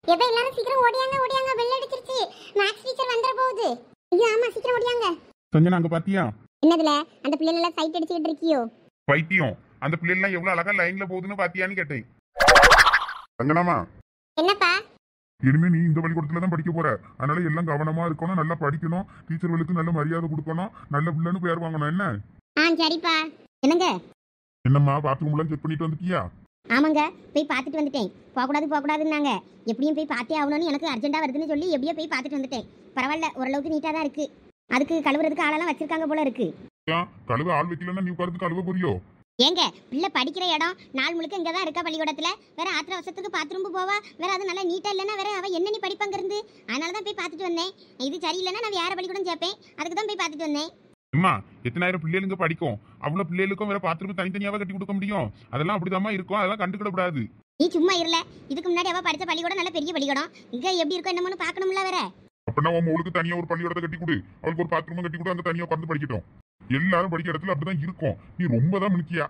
எப்ப எல்லாரும் சீக்கிரம் ஓடியாங்க ஓடியாங்க, பெல் அடிச்சிருச்சு. மேக்ஸ் டீச்சர் வந்துற போகுது. ஐயோ ஆமா, சீக்கிரம் ஓடியாங்க. சஞ்சனா அங்க பாத்தியா? என்னதுல அந்த பிள்ளைகள் எல்லாம் சைட் அடிச்சிட்டு இருக்கியோ? பைத்தியம், அந்த பிள்ளைலாம் எவ்வளவு அழகா லைன்ல போகுதுன்னு பாத்தியான்னு கேட்டேன். சஞ்சனாமா, என்னப்பா? இனிமே நீ இந்த பள்ளிக்கூடத்துல தான் படிக்க போற. அதனால எல்லாம் கவனமா இருக்கணும், நல்லா படிக்கணும், டீச்சர்களுக்கு நல்ல மரியாதை கொடுக்கணும், நல்ல பிள்ளைன்னு பேர் வாங்கணும். என்ன? சரிப்பா. என்னங்க? என்னம்மா, பாத்ரூம் எல்லாம் செக் பண்ணிட்டு வந்துட்டியா? ஆமாங்க, போய் பார்த்துட்டு வந்துட்டேன். போகக்கூடாதுன்னாங்க. எப்படியும் போய் பார்த்தே ஆகணும்னு எனக்கு அர்ஜென்ட்டாக வருதுன்னு சொல்லி எப்படியோ போய் பார்த்துட்டு வந்துட்டேன். பரவாயில்ல, ஓரளவுக்கு நீட்டாக தான் இருக்கு. அதுக்கு கழுவுறதுக்கு ஆளெல்லாம் வச்சிருக்காங்க போல இருக்கு. கழுவ ஆள் வைக்கலன்னா நீ உட்கார்ந்து கழுவ புரியோ? ஏங்க, பிள்ளை படிக்கிற இடம் நாள் முழுக்க இங்கே தான் இருக்கா பள்ளிக்கூடத்தில். வேற ஆத்திர அவசரத்துக்கு பாத்ரூம்பு போவா, வேற அது நல்லா நீட்டாக இல்லைன்னா வேற அவள் என்ன நீ படிப்பாங்க இருந்து. அதனால தான் போய் பார்த்துட்டு வந்தேன். இது சரியில்லைன்னா நான் வேற பள்ளிக்கூடம் சேர்ப்பேன். அதுக்கு தான் போய் பார்த்துட்டு வந்தேன். அம்மா, எத்தனாயிரம் பிள்ளைகளுங்க படிக்கும், அவ்வளவு பிள்ளைகளுக்கும் வேற பாத்ரூம் தனித்தனியாவே கட்டி கொடுக்க முடியும்? அதெல்லாம் அப்படிதாம்மா இருக்கும், அதெல்லாம் கண்டுக்கிட கூடாது. நீ சும்மா இருல. இதுக்கு முன்னாடி அவ படிச்ச பள்ளிக்கூடம் நல்ல பெரிய பள்ளிக்கூடம். இங்க எப்படி இருக்கோ என்னமோன்னு பார்க்கணும்ல வேற. அப்படின்னா உன் மகளுக்கு தனியா ஒரு பள்ளிக்கூடத்தை கட்டி கொடு, அவளுக்கு ஒரு பாத்ரூம் கட்டி கொடு, அங்க தனியா உட்கார்ந்து படிக்கட்டும். எல்லாரும் படிக்கிற இடத்துல அப்படிதான் இருக்கும். நீ ரொம்ப தான் மினிக்கியா.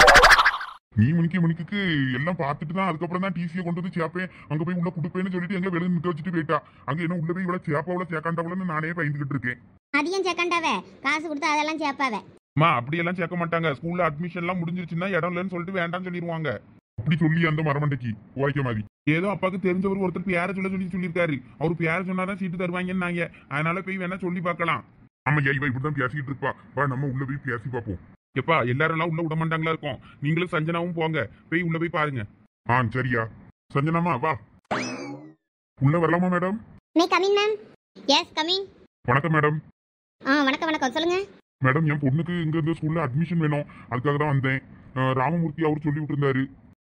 நீ மினிக்கு எல்லாம் பார்த்துட்டு தான் அதுக்கப்புறம் தான் டிசியை கொண்டு வந்து சேர்ப்பேன், அங்க போய் உள்ள கொடுப்பேன்னு சொல்லிட்டு எங்க வெளியே நிக்க வச்சுட்டு போயிட்டா. அங்க என்ன உள்ள போய் இவ்வளவு சேப்பாவில சேர்க்காண்டவளன்னு நானே பயந்துகிட்டு இருக்கேன். அதிகம் சேர்க்காண்டாவ, காசு கொடுத்தா அதெல்லாம் சேர்ப்பாவ. அம்மா, அப்படியெல்லாம் சேர்க்க மாட்டாங்க. ஸ்கூல்ல அட்மிஷன் எல்லாம் முடிஞ்சிருச்சுன்னா இடம் இல்லைன்னு சொல்லிட்டு வேண்டாம்னு சொல்லிடுவாங்க. அப்படி சொல்லி அந்த மரமண்டைக்கு வாய்க்க மாதிரி ஏதோ அப்பாவுக்கு தெரிஞ்சவர் ஒருத்தர் பேர சொல்லியிருக்காரு. அவரு பேர சொன்னாதான் சீட்டு தருவாங்கன்னாங்க. அதனால போய் வேணா சொல்லி பார்க்கலாம். ஆமா, இவ இப்படிதான் பேசிட்டு இருப்பா. வா, நம்ம உள்ள போய் பேசி பார்ப்போம். எப்பா, எல்லாரும் எல்லாம் உள்ள விட மாட்டாங்களா இருக்கும். நீங்களும் சஞ்சனாவும் போங்க, போய் உள்ள போய் பாருங்க. சரியா சஞ்சனாமா, வா உள்ள வரலாமா madam? May coming ma'am. Yes coming. வணக்கம் மேடம். வணக்கம் சொல்லுங்க மேடம். என் பொண்ணுக்கு இங்க இந்த ஸ்கூல்ல அட்மிஷன் வேணும், அதுக்காக தான் வந்தேன். ராமமூர்த்தி அவரு சொல்லி விட்டுருந்தாரு.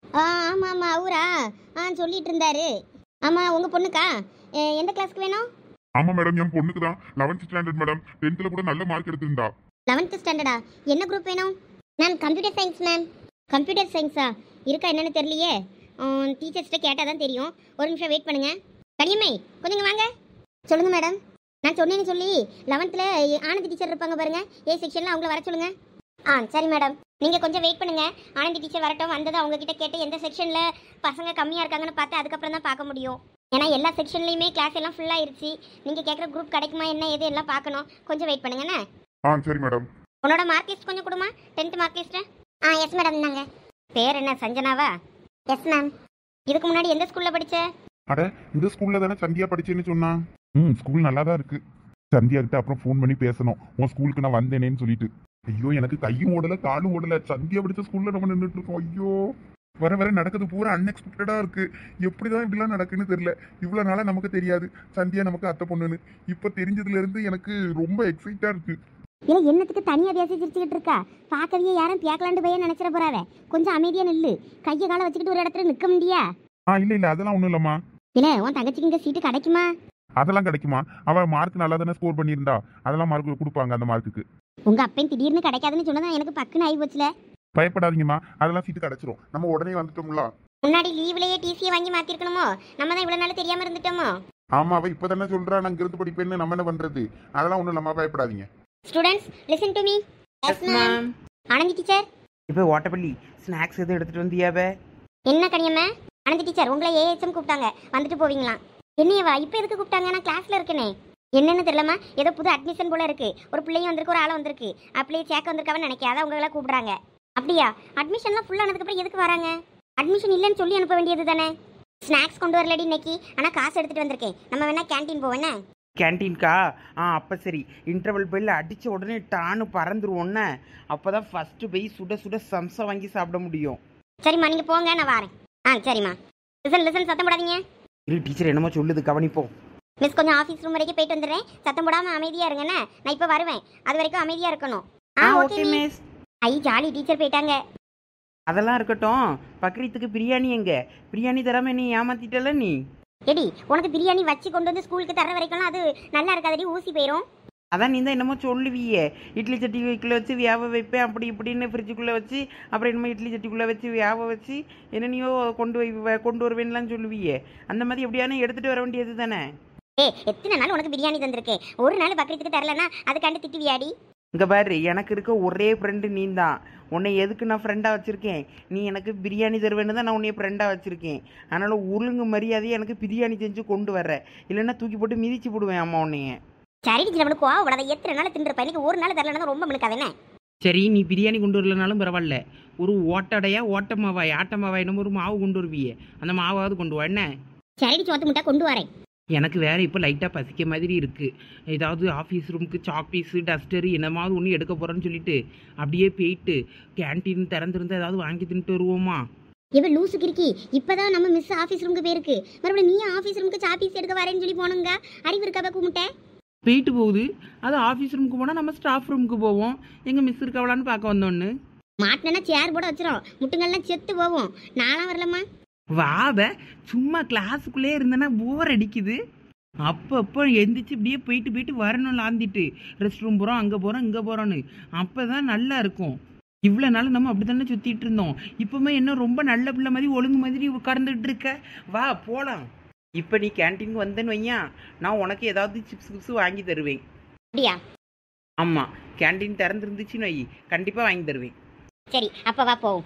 ஆமா அவரா? சொல்லிட்டு இருந்தாரு. ஆமா, உங்க பொண்ணுக்கா? எந்த கிளாஸ்க்கு வேணும்? ஆமா மேடம், என் பொண்ணுக்கு தான் 11th ஸ்டாண்டர்ட் மேடம். 10th கூட நல்ல மார்க் எடுத்திருந்தா. 11th ஸ்டாண்டர்டா? என்ன குரூப் வேணும்? நான் கம்ப்யூட்டர் சயின்ஸ் மேம். கம்ப்யூட்டர் சயின்ஸா? இருக்கா என்னன்னு தெரியலையே. டீச்சர்ஸ்கிட்ட கேட்டால் தான் தெரியும். ஒரு நிமிஷம் வெயிட் பண்ணுங்க. கனியம்மை, கொஞ்சம் வாங்க. சொல்லுங்க மேடம். நான் சொன்னேன்னு சொல்லி 11th ஆனந்தி டீச்சர் இருப்பாங்க பாருங்க, ஏ செக்ஷன்ல அவங்கள வர சொல்லுங்க. சரி மேடம், நீங்க கொஞ்சம் வெயிட் பண்ணுங்க. ஆனந்தி டீச்சர் வரட்டும். வந்தது அவங்க கிட்ட கேட்டு எந்த செக்ஷன்ல பசங்க கம்மியா இருக்காங்கன்னு பார்த்து அதுக்கப்புறம் தான் பார்க்க முடியும். ஏன்னா எல்லா செக்ஷன்லயுமே கிளாஸ் எல்லாம் ஃபுல்லா ஆயிருச்சு. நீங்க கேட்குற குரூப் கிடைக்குமா என்ன ஏது எல்லாம் பார்க்கணும். கொஞ்சம் வெயிட் பண்ணுங்கண்ணே. சரி மேடம். உன்னோட மார்க் லிஸ்ட் கொஞ்சம் கொடுமா, 10th mark list. Yes madam. நாங்க பேர் என்ன, சஞ்சனாவா? Yes ma'am. இதுக்கு முன்னாடி எந்த ஸ்கூல்ல படிச்ச? அட, இந்த ஸ்கூல்ல தானே சந்தியா படிச்சேன்னு சொன்னா. ஸ்கூல் நல்லா தான் இருக்கு. சந்தியா கிட்ட அப்புறம் ஃபோன் பண்ணி பேசணும், உன் ஸ்கூலுக்கு நான் வந்தேனேன்னு சொல்லிட்டு. ஐயோ, எனக்கு கையும் ஓடல காலும் ஓடல. சந்தியா படிச்ச ஸ்கூல்ல நம்ம நின்றுட்டு இருக்கோம். ஐயோ, வர வர நடக்குது பூரா அன்எக்ஸ்பெக்டடா இருக்கு. எப்படிதான் இப்படிலாம் நடக்குன்னு தெரியல. இவ்வளவு நாளா நமக்கு தெரியாது சந்தியா நமக்கு அத்தை பொண்ணுன்னு. இப்ப தெரிஞ்சதுல இருந்து எனக்கு ரொம்ப எக்ஸைட்டா இருக்கு. இல்ல, என்னத்துக்கு தனியா பேசி சிரிச்சுக்கிட்டு இருக்கா? பார்க்கவே யாரும் பேக்கலாண்டு பையன் நினைச்சிட போறாவ. கொஞ்சம் அமைதியா நில்லு. கையை காலை வச்சுக்கிட்டு ஒரு இடத்துல நிக்க முடியா? இல்ல அதெல்லாம் ஒண்ணும் இல்லம்மா. இல்ல, உன் தங்கச்சிக்கு இங்க சீட்டு கிடைக்குமா? அதெல்லாம் கிடைக்குமா? அவ மார்க் நல்லா தானே ஸ்கோர் பண்ணியிருந்தா, அதெல்லாம் மார்க் கொடுப்பாங்க. அந்த மார்க்குக்கு உங்க அப்பன் திடீர்னு கிடைக்காதுன்னு சொன்னதான் எனக்கு பக்குன்னு ஆகி போச்சுல. பயப்படாதீங்கம்மா, அதெல்லாம் சீட்டு கிடைச்சிரும். நம்ம உடனே வந்துட்டோம்ல. முன்னாடி லீவ்லயே டிசியை வாங்கி மாத்திருக்கணுமோ? நம்ம தான் இவ்வளவு நாள் தெரியாம இருந்துட்டோமோ? ஆமா, அவ இப்பதானே சொல்றா நான் இருந்து படிப்பேன்னு. நம்ம என்ன பண்றது? அதெல்லாம் ஒண்ணும் இல்லம்மா, பயப்படாதீங்க. Students listen to me. Yes ma'am. Anandhi teacher, இப்போ ஓட்டப்பள்ளி ஸ்நாக்ஸ் எதுவும் எடுத்துட்டு வந்தியாவே? என்ன கனியம்மா? ஆனந்தி டீச்சர் உங்களை ஏஎச்எம் கூப்பிட்டாங்க, வந்துட்டு போவீங்களாம். என்னையவா இப்போ எதுக்கு கூப்பிட்டாங்க? நான் கிளாஸ்ல இருக்கனே. என்னன்னு தெரியலமா, ஏதோ புது அட்மிஷன் போல இருக்கு. ஒரு பிள்ளையும் வந்திருக்கு, ஒரு ஆளும் வந்திருக்கு. அப்படியே சேர்க்க வந்திருக்காவன்னு நினைக்காத உங்களை கூப்பிடுறாங்க. அப்படியா? அட்மிஷன்லாம் ஃபுல்லாக ஆனதுக்கு அப்புறம் எதுக்கு வராங்க? அட்மிஷன் இல்லைன்னு சொல்லி அனுப்ப வேண்டியது தானே. ஸ்நாக்ஸ் கொண்டு வரலடி இன்னைக்கு, ஆனால் காசு எடுத்துட்டு வந்திருக்கேன். நம்ம வேணா கேன்டீன் போவேண்ணே. கேன்டீன்கா? அப்போ சரி. இன்டர்வல் பெல் அடித்த உடனே டான்னு பறந்துருவோன்னே. அப்போ தான் ஃபஸ்ட்டு போய் சுட சுட சம்சா வாங்கி சாப்பிட முடியும். சரிம்மா, நீங்கள் போங்க, நான் வரேன். சரிம்மா. லிசன் சத்தம் போடாதீங்க. இல்லை, டீச்சர் என்னமோ சொல்லுது, கவனிப்போம். மிஸ், கொஞ்சம் ஆஃபீஸ் ரூம் வரைக்கும் போயிட்டு வந்துடுறேன். சத்தம் போடாமல் அமைதியாக இருங்கண்ணே. நான் இப்போ வருவேன், அது வரைக்கும் அமைதியாக இருக்கணும். Okay miss. ஜாலி, டீச்சர் போயிட்டாங்க. அதெல்லாம் இருக்கட்டும். பக்ரீத்துக்கு பிரியாணி எங்க? பிரியாணி தராம நீ ஏமாத்திட்டல நீ. எடி, உனக்கு பிரியாணி வச்சு கொண்டு வந்து ஸ்கூலுக்கு தர வரைக்கும் அது நல்லா இருக்காதடி, ஊசி போயிடும். அதான் நீ தான் என்னமோ சொல்லுவியே, இட்லி சட்டிக்குள்ளே வச்சு வேக வைப்பேன் அப்படி இப்படின்னு ஃப்ரிட்ஜுக்குள்ளே வச்சு அப்புறம் என்னமோ இட்லி சட்டிக்குள்ளே வச்சு வேக வச்சு என்னென்னையோ கொண்டு வருவேன்லாம் சொல்லுவியே. அந்த மாதிரி எப்படியானு எடுத்துகிட்டு வர வேண்டியது தானே. எத்தனை நாள் உனக்கு பிரியாணி தந்திருக்கேன், ஒரு நாள் பக்ரீத்துக்கு தரலன்னா அதுக்காண்டி திட்டுவியாடி? இங்கே பாரு, எனக்கு இருக்க ஒரே ஃப்ரெண்டு நீ தான். உன்னை எதுக்கு நான் ஃப்ரெண்டாக வச்சுருக்கேன்? நீ எனக்கு பிரியாணி தருவேன்னு தான் நான் உன்னைய ஃப்ரெண்டாக வச்சுருக்கேன். அதனால் ஒழுங்கு மரியாதையை எனக்கு பிரியாணி செஞ்சு கொண்டு வர, இல்லைன்னா தூக்கி போட்டு மிதிச்சு போடுவேன் அம்மா உன்னைய. சரிடி சிலவனுக்கு கோவப்படாத, எத்தனை நாள் தின்றுப்பா, எனக்கு ஒரு நாள் தரலன்னா ரொம்ப மிளக்காது என்ன. சரி, நீ பிரியாணி கொண்டு வரலனாலும் பரவாயில்ல, ஒரு ஓட்டடையா ஓட்டமாவாய் ஆட்டமாவாய் நம்ம ஒரு மாவு கொண்டு வருவியே, அந்த மாவாவது கொண்டு வா என்ன. சரிடி சோத்து முட்டை கொண்டு வரேன். எனக்கு வேறு இப்போ லைட்டாக பசிக்க மாதிரி இருக்குது. ஏதாவது ஆஃபீஸ் ரூமுக்கு சாக்பீஸு டஸ்டரு என்னமாவது ஒன்று எடுக்க போகிறேன்னு சொல்லிட்டு அப்படியே போயிட்டு கேன்டீன் திறந்துருந்து ஏதாவது வாங்கி தின்ட்டு வருவோமா? இவன் லூசு கிறுக்கி, இப்பதான் நம்ம மிஸ் ஆஃபீஸ் ரூமுக்கு போயிருக்கு, மறுபடியும் நீ ஆஃபீஸ் ரூமுக்கு சாப்பீஸ் எடுக்க வரேன்னு சொல்லி போனுங்க. அறிவு இருக்காப்ப கூமுட்டை போயிட்டு போகுது. அது ஆஃபீஸ் ரூமுக்கு போனால் நம்ம ஸ்டாஃப் ரூமுக்கு போவோம். எங்கள் மிஸ் இருக்கவளான்னு பார்க்க வந்தோன்னு மாட்டினா சேர் போட வச்சிரும், முட்டுங்கள்லாம் செத்து போவோம். நானும் வரலம்மா. வாவ சும்மா கிளாஸுக்குள்ளே இருந்தேன்னா போர் அடிக்குது. அப்பப்போ எந்திரிச்சு இப்படியே போயிட்டு வரணும், லாந்திட்டு ரெஸ்ட் ரூம் போகிறோம், அங்கே போகிறோம், இங்கே போகிறோன்னு. அப்போ தான் நல்லா இருக்கும். இவ்வளோ நாள் நம்ம அப்படி தானே சுற்றிட்டு இருந்தோம். இப்போமே என்ன ரொம்ப நல்ல பிள்ளை மாதிரி ஒழுங்கு மாதிரி உட்கார்ந்துட்டு இருக்க. வா போகலாம். இப்போ நீ கேன்டீனுக்கு வந்தேன்னு வையா, நான் உனக்கு ஏதாவது சிப்ஸ் கிப்ஸ் வாங்கி தருவேன். அப்படியா? ஆமாம், கேன்டீன் திறந்துருந்துச்சுன்னு வை, கண்டிப்பாக வாங்கி தருவேன். சரி அப்போ வா போவோம்.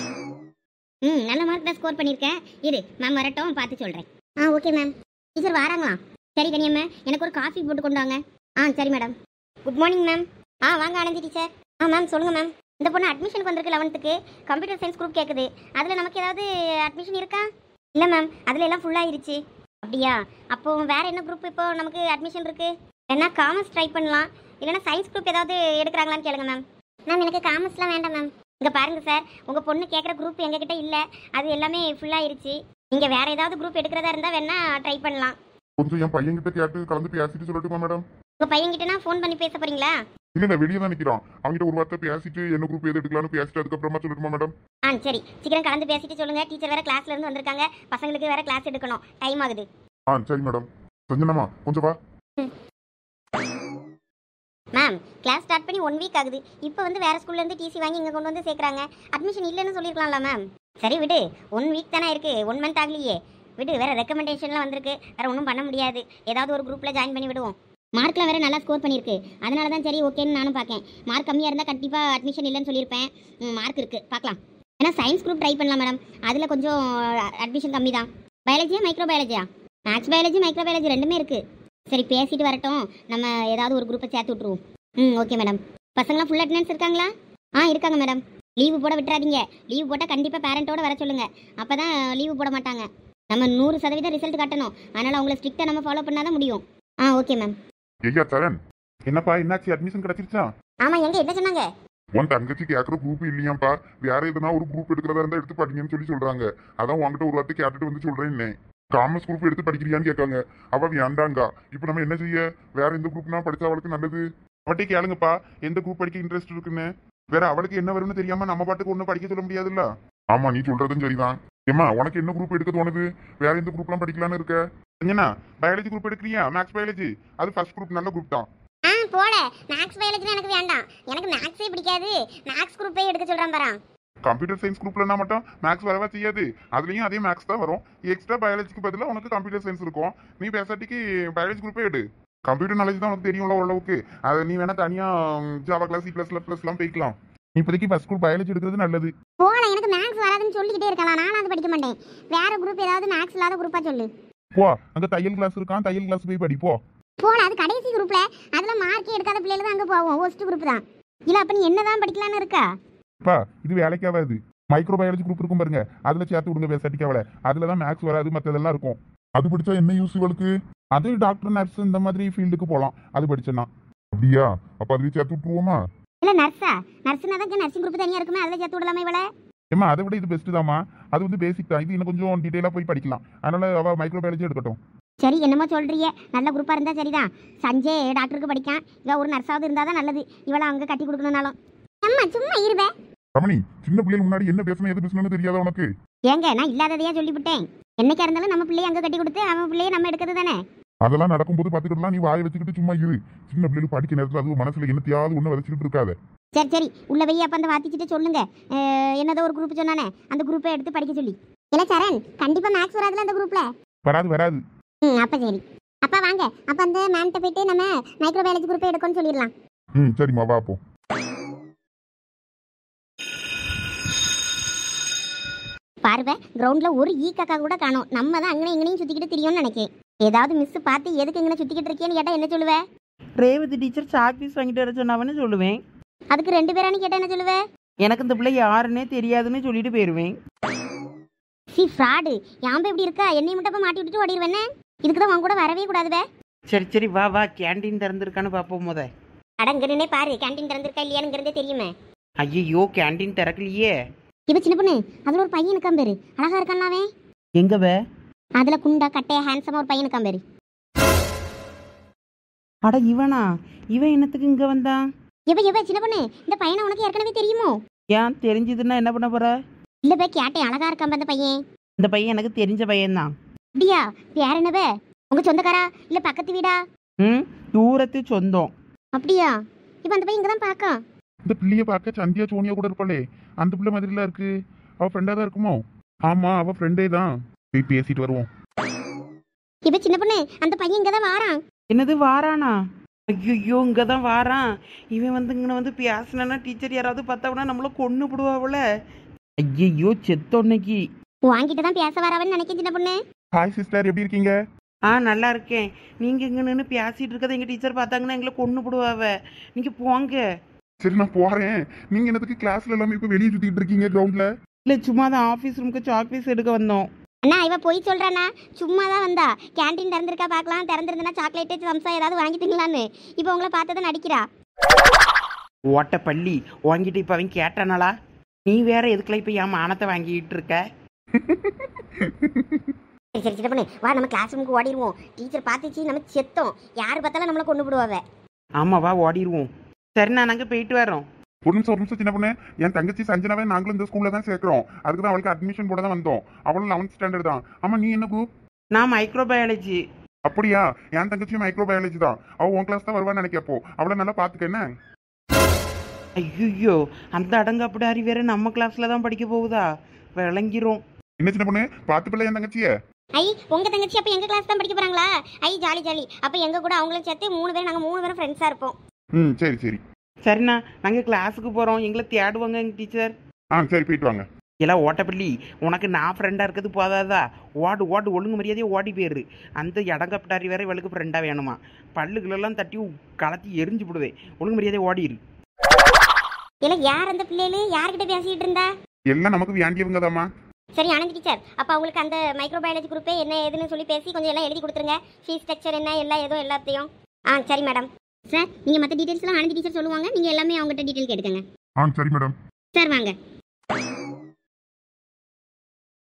நல்ல மார்க் தான் ஸ்கோர் பண்ணியிருக்கேன். இரு மேம் வரட்டும், பார்த்து சொல்கிறேன். Okay ma'am. டீச்சர் வராங்களா? சரி கனியம்மா, எனக்கு ஒரு காஃபி போட்டு கொண்டு வாங்க. சரி மேடம். Good morning ma'am. வாங்க ஆனந்தி டீச்சர். மேம் சொல்லுங்கள் மேம். இந்த பொண்ணு அட்மிஷனுக்கு வந்திருக்கு 11th கம்ப்யூட்டர் சயின்ஸ் குரூப் கேட்குது. அதில் நமக்கு ஏதாவது அட்மிஷன் இருக்கா? இல்லை மேம், அதில் எல்லாம் ஃபுல்லாகிருச்சு. அப்படியா? அப்போ வேறு என்ன குரூப் இப்போ நமக்கு அட்மிஷன் இருக்குது? என்ன காமர்ஸ் ட்ரை பண்ணலாம், இல்லைன்னா சயின்ஸ் குரூப் ஏதாவது எடுக்கிறாங்களான்னு கேளுங்க மேம். மேம் எனக்கு காமர்ஸ்லாம் வேண்டாம் மேம். இங்கே பாருங்க சார், உங்கள் பொண்ணு கேட்குற குரூப் எங்ககிட்ட இல்லை, அது எல்லாமே ஃபுல்லாகிருச்சு. நீங்கள் வேறு ஏதாவது குரூப் எடுக்கிறதா இருந்தால் வேணா ட்ரை பண்ணலாம். கொஞ்சம் என் பையன்கிட்ட கேட்டு கலந்து பேசிட்டு சொல்லட்டுமா மேடம்? உங்கள் பையன்கிட்டனா ஃபோன் பண்ணி பேச போகிறீங்களா? இல்லை வெளியே தான் நிற்கிறான். அவங்ககிட்ட ஒரு வார்த்தை பேசிட்டு என்ன குரூப் எது எடுக்கலாம்னு பேசிட்டு அதுக்கப்புறமா சொல்லட்டுமா மேடம்? சரி சீக்கிரம் கலந்து பேசிட்டு சொல்லுங்கள். டீச்சர் வேறு கிளாஸ்ல இருந்து வந்திருக்காங்க, பசங்களுக்கு வேறு கிளாஸ் எடுக்கணும், டைம் ஆகுது. சரி மேடம். சஞ்சனம்மா கொஞ்சம் வா. மேம் கிளாஸ் ஸ்டார்ட் பண்ணி 1 வீக் ஆகுது. இப்போ வந்து வேறு ஸ்கூல்லேருந்து டிசி வாங்கி இங்கே கொண்டு வந்து சேர்க்குறாங்க. அட்மிஷன் இல்லைன்னு சொல்லியிருக்கலாம்ல மேம். சரி விடு, 1 வீக் தானே இருக்குது, 1 மந்த் ஆகலையே, விடு. வேறு ரெக்கமெண்டேஷன்லாம் வந்திருக்கு, வேறு ஒன்றும் பண்ண முடியாது. ஏதாவது ஒரு குரூப்பில் ஜாயின் பண்ணி விடுவோம். மார்க்லாம் வேறு நல்லா ஸ்கோர் பண்ணியிருக்கு, அதனால தான் சரி ஓகேன்னு நானும் பார்க்கேன். மார்க் கம்மியாக இருந்தால் கண்டிப்பாக அட்மிஷன் இல்லைன்னு சொல்லியிருப்பேன். மார்க் இருக்குது, பார்க்கலாம். ஏன்னா சயின்ஸ் குரூப் ட்ரை பண்ணலாம் மேடம், அதில் கொஞ்சம் அட்மிஷன் கம்மி தான். பயாலஜியா மைக்ரோ பயாலஜியா? மேக்ஸ் பயாலஜி மைக்ரோ பயாலஜி ரெண்டுமே இருக்குது. சரி பேசிட்டு வரட்டும், நம்ம ஏதாவது ஒரு குரூப்பை சேர்த்து விட்ருவோம். Okay madam. பசங்களாம் ஃபுல் அட்டெண்டன்ஸ் இருக்காங்களா? இருக்காங்க மேடம். லீவு போட விட்டுறாதீங்க. லீவு போட்டால் கண்டிப்பாக பேரண்ட்டோட வர சொல்லுங்கள், அப்போ தான் லீவு போட மாட்டாங்க. நம்ம 100% ரிசல்ட் காட்டணும், அதனால் அவங்கள ஸ்ட்ரிக்டாக நம்ம ஃபாலோ பண்ணால் தான் முடியும். Okay ma'am. ஐயா சரண், என்னப்பா என்னாச்சு, அட்மிஷன் கிடைச்சிருச்சா? ஆமாம், எங்கே என்ன சொன்னாங்க? உன் தங்கச்சி கேட்குற குரூப் இல்லையாப்பா, வேற எதுனா ஒரு குரூப் எடுக்கிறதா இருந்தால் எடுத்து படிங்கன்னு சொல்லி சொல்றாங்க. அதான் உங்ககிட்ட ஒரு வார்த்தை கேட்டுட்டு வந்து சொல்றேன். காமர்ஸ் குரூப் எடுத்து படிக்கிறியான்னு கேட்காங்க. அவ வேண்டாங்க. இப்போ நம்ம என்ன செய்ய? வேற எந்த குரூப்னா படிச்சா அவளுக்கு நல்லது? அவட்டே கேளுங்கப்பா, எந்த குரூப் படிக்க இன்ட்ரெஸ்ட் இருக்குன்னு. வேற அவளுக்கு என்ன வரும்னு தெரியாம நம்ம பாட்டுக்கு ஒன்றும் படிக்க சொல்ல முடியாதுல்ல. ஆமா, நீ சொல்றதும் சரிதான். ஏமா உனக்கு என்ன குரூப் எடுக்க தோணுது? வேற எந்த குரூப்லாம் படிக்கலான்னு இருக்க? என்ன பயாலஜி குரூப் எடுக்கிறியா? மேக்ஸ் பயாலஜி அது ஃபர்ஸ்ட் குரூப், நல்ல குரூப் தான். போல மேக்ஸ் பயாலஜி எனக்கு வேண்டாம், எனக்கு மேக்ஸே பிடிக்காது. மேக்ஸ் குரூப்பே எடுக்க சொல்றான் பாரா. கம்ப்யூட்டர் சயின்ஸ் குரூப்லனா மட்டும் மேக்ஸ் வரவா செய்யாது, அதுலயும் அதே மேக்ஸ் தான் வரும். எக்ஸ்ட்ரா பயாலஜிக்கு பதிலாக உனக்கு கம்ப்யூட்டர் சயின்ஸ் இருக்கும். நீ பேசாட்டிக்கு பயாலஜி குரூப்பே எடு. கம்ப்யூட்டர் நாலேஜ் தான் உனக்கு தெரியும்ல ஓரளவுக்கு. அதை நீ வேணா தனியா ஜாவா கிளாஸ் C++லாம் போய்க்கலாம். இப்போதைக்கு ஃபர்ஸ்ட் குரூப் பயாலஜி எடுக்கிறது நல்லது. போல எனக்கு மேக்ஸ் வராதுன்னு சொல்லிக்கிட்டே இருக்கலாம், நான் அது படிக்க மாட்டேன். வேற குரூப் ஏதாவது மேக்ஸ் இல்லாத குரூப்பா சொல்லு. போ, அங்க தையல் கிளாஸ் இருக்கான், தையல் கிளாஸ் போய் படிப்போ. போல அது கடைசி குரூப்ல, அதுல மார்க்கே எடுக்காத பிள்ளைகள் தான் அங்க போவோம். ஃபர்ஸ்ட் குரூப் தான். இல்ல அப்ப நீ என்னதான் படிக்கலாம்னு இருக்கா? பா இது வேலைக்காகாது. மைக்ரோ பயாலஜி குரூப் இருக்கும் பாருங்க, அதுல சேர்த்து விடுங்க பேசாட்டிக்காவல. அதுல தான் மேக்ஸ் வராது, மற்றதெல்லாம் இருக்கும். அது படிச்சா என்ன யூஸ் இவளுக்கு? அது டாக்டர் நர்ஸ் இந்த மாதிரி ஃபீல்டுக்கு போகலாம், அது படிச்சேன்னா. அப்படியா? அப்ப அதுல சேர்த்து விட்டுருவோமா? இல்ல நர்ஸா? நர்ஸ்னா தான் நர்சிங் குரூப் தனியா இருக்குமே, அதுல சேர்த்து விடலாமே இவள. ஏமா அதை விட இது பெஸ்ட் தாமா. அது வந்து பேசிக் தான், இது இன்னும் கொஞ்சம் டீட்டெயிலாக போய் படிக்கலாம். அதனால அவ மைக்ரோ பயாலஜி எடுக்கட்டும். சரி என்னமோ சொல்றியே, நல்ல குரூப்பா இருந்தா சரிதான். சஞ்சய் டாக்டருக்கு படிக்கான், இவ ஒரு நர்ஸாவது இருந்தாதான் நல்லது. இவளை அங்க கட்டி கொடுக்கணும்னாலும். அம்மா சும்மா இருவே. ரமணி, சின்ன பிள்ளைகள் முன்னாடி என்ன பேசணும் எது பேசணும்னு தெரியாத உனக்கு? ஏங்க நான் இல்லாததையா சொல்லிவிட்டேன். என்னைக்கா இருந்தாலும் நம்ம பிள்ளைய அங்க கட்டி கொடுத்து அவன் பிள்ளைய நம்ம எடுக்கிறது தானே. அதெல்லாம் நடக்கும்போது பார்த்துக்கிட்டலாம். நீ வாயை வச்சுக்கிட்டு சும்மா இரு. சின்ன பிள்ளைகள் படிக்க நேரத்தில் அது மனசுல என்னத்தையாவது ஒன்று விதைச்சிக்கிட்டு இருக்காது. சரி சரி உள்ள போய் அப்ப அந்த வாத்திக்கிட்டு சொல்லுங்க, என்னதோ ஒரு குரூப் சொன்னானே அந்த குரூப்பை எடுத்து படிக்க சொல்லி. இல்ல சரண், கண்டிப்பா மேக்ஸ் வராதுல அந்த குரூப்ல? வராது வராது. அப்ப சரி. அப்பா வாங்க, அப்ப அந்த மேம்கிட்ட போயிட்டு நம்ம மைக்ரோ பயாலஜி குரூப்பை எடுக்கணும்னு சொல்லிடலாம். ம் சரிம்மா வா போ. பார்வை கிரவுண்ட்ல ஒரு ஈ காக்கா கூட காணோம். நம்ம தான் அங்கனே இங்கனையும் சுத்திக்கிட்டு தெரியும்னு நினைக்கேன். ஏதாவது மிஸ் பார்த்து எதுக்கு இங்கே சுத்திக்கிட்டு இருக்கேன்னு கேட்டா என்ன சொல்லுவ? ரேவதி டீச்சர் சாக் பீஸ் வாங்கிட்டு வர சொன்னாவன்னு சொல்லுவேன். அதுக்கு 2 பேரானு கேட்டா என்ன சொல்லுவ? எனக்கு இந்த பிள்ளை யாருன்னே தெரியாதுன்னு சொல்லிட்டு போயிடுவேன். C fraud. யாம்பே இப்படி இருக்கா? என்னை மட்டும் மாட்டி விட்டுட்டு ஓடிடுவேன்னு. இதுக்கு தான் உன் கூட வரவே கூடாதுவே. சரி சரி வா வா, கேண்டீன் திறந்துருக்கான்னு பார்ப்போம் முத. அடங்கன்னே பாரு, கேண்டீன் திறந்திருக்கா இல்லையானுங்கிறதே தெரியுமே. ஐயோ கேண்டீன் திறக்கலையே. இவ சின்ன பொண்ணு, அதுல ஒரு பையன் இருக்கான் பேரு. அழகா இருக்கானாவே. எங்கவே? அதுல குண்டா கட்டையா ஹேண்ட்ஸமா ஒரு பையன் இருக்கான் பேரு. அட இவனா? இவன் என்னத்துக்கு இங்க வந்தான்? இவ சின்ன பொண்ணு, இந்த பையனை உனக்கு ஏற்கனவே தெரியுமோ? ஏன் தெரிஞ்சதுன்னா என்ன பண்ண போற? இல்ல போய் கேட்டேன், அழகா இருக்கான் அந்த பையன். இந்த பையன் எனக்கு தெரிஞ்ச பையன்தான். அப்படியா? பேர் என்னவே? உங்க சொந்தக்காரா இல்ல பக்கத்து வீடா? ம், தூரத்து சொந்தம். அப்படியா? இப்ப அந்த பையன் இங்கதான் பாக்கான். இந்த பிள்ளைய பார்க்க சந்தியா சோனியா கூட இருப்பாளே, அந்த பிள்ளை மாதிரிலாம் இருக்கு. அவ ஃப்ரெண்டா தான் இருக்குமோ? ஆமா அவ ஃப்ரெண்டே தான். போய் பேசிட்டு வருவோம். இப்ப சின்ன பொண்ணு, அந்த பையன் இங்கதான் வாரான். என்னது வாரானா? ஐயோ இங்கதான் வாரான். இவன் வந்து இங்கே வந்து பேசினா டீச்சர் யாராவது பார்த்தாவனா நம்மள கொன்னு விடுவாவுல. ஐயோ செத்தொன்னைக்கு. வாங்கிட்டு தான் பேச வரவன்னு நினைக்கிறேன் சின்ன பொண்ணு. ஹாய் சிஸ்டர், எப்படி இருக்கீங்க? நல்லா இருக்கேன். நீங்க இங்க நின்று பேசிட்டு இருக்கதை எங்க டீச்சர் பார்த்தாங்கன்னா எங்களை கொன்னு விடுவாவ. நீங்க போங்க. சரி நான் போறேன். நீங்க என்னத்துக்கு கிளாஸ்ல எல்லாமே இப்ப வெளியே சுத்திட்டு இருக்கீங்க கிரவுண்ட்ல? இல்ல சும்மா தான் ஆஃபீஸ் ரூமுக்கு சாக் பீஸ் எடுக்க வந்தோம். அண்ணா இவ போய் சொல்றானா? சும்மா தான் வந்தா. கேண்டீன் திறந்திருக்கா பார்க்கலாம், திறந்திருந்தனா சாக்லேட்டு சம்சா ஏதாவது வாங்கி திங்கலான்னு. இப்போ உங்களை பார்த்ததான் நடிக்கிறா. ஓட்ட பள்ளி வாங்கிட்டு இப்ப அவன் கேட்டானாளா? நீ வேற எதுக்குள்ள இப்ப என் மானத்தை வாங்கிட்டு இருக்க? சரி சரி சின்ன பொண்ணு, வா நம்ம கிளாஸ் ரூமுக்கு ஓடிடுவோம். டீச்சர் பார்த்துச்சு நம்ம செத்தோம். யார் பார்த்தாலும் நம்மளை கொண்டு விடுவாவ. ஆமா வா ஓடிடுவோம். சரி நான் அங்கே போயிட்டு வரோம். ஒரு நிமிஷம் சின்ன பொண்ணு. என் தங்கச்சி சஞ்சனாவே நாங்களும் இந்த ஸ்கூல்ல தான் சேர்க்கிறோம். அதுக்கு தான் அவளுக்கு அட்மிஷன் போட தான் வந்தோம். அவளும் 11th ஸ்டாண்டர்ட் தான். ஆமா நீ என்ன குரூப்? நான் மைக்ரோபயாலஜி. அப்படியா? என் தங்கச்சியும் மைக்ரோபயாலஜி தான். அவ உன் கிளாஸ் தான் வருவான்னு நினைக்கப்போ அவளை நல்லா பாத்துக்க என்ன. ஐயோ அந்த அடங்கப்படாரி வேற நம்ம கிளாஸ்ல தான் படிக்க போகுதா? விளங்கிரும். என்ன சின்ன பொண்ணு பார்த்து பிள்ளை என் தங்கச்சிய? ஐ உங்க தங்கச்சி அப்ப எங்க கிளாஸ் தான் படிக்க போறாங்களா? ஐ ஜாலி ஜாலி. அப்ப எங்க கூட அவங்களும் சேர்த்து 3 பேர், நாங்க 3 பேரும் ஃப்ரெண்ட்ஸா இருப்போம். ம் சரி சரி. சரிண்ணா நாங்கள் கிளாஸுக்கு போகிறோம். எங்களை தேடுவாங்க எங்கள் டீச்சர். சரி போயிட்டு வாங்க. எல்லாம் ஓட்டப்பள்ளி உனக்கு நான் ஃப்ரெண்டாக இருக்கிறது போதாதா? ஓடு ஓடு ஒழுங்கு மரியாதையே ஓடி போயிரு. அந்த இடங்கப்பட்டாரி வேற இவளுக்கு ஃப்ரெண்டாக வேணுமா? பல்லுகளெல்லாம் தட்டி கலத்தி எரிஞ்சு விடுவேன். ஒழுங்கு மரியாதையே ஓடிரு. இல்ல யார் அந்த பிள்ளைகளு? யார்கிட்ட பேசிட்டு இருந்தா? எல்லாம் நமக்கு வேண்டியவங்க தாம்மா. சரி ஆனந்த் டீச்சர், அப்ப அவங்களுக்கு அந்த மைக்ரோபயாலஜி குரூப்பே என்ன ஏதுன்னு சொல்லி பேசி கொஞ்சம் எல்லாம் எழுதி கொடுத்துருங்க. ஃபீஸ் ஸ்ட்ரக்சர் என்ன எல்லாம் ஏதோ எல்லாத்தையும். சரி மேடம். சார் நீங்க மற்ற டீடைல்ஸ்லாம் ஆனந்த் டீச்சர் சொல்லுவாங்க. நீங்க எல்லாமே அவங்ககிட்ட டீடைல் கேட்டுக்கங்க. சரி மேடம். சார் வாங்க.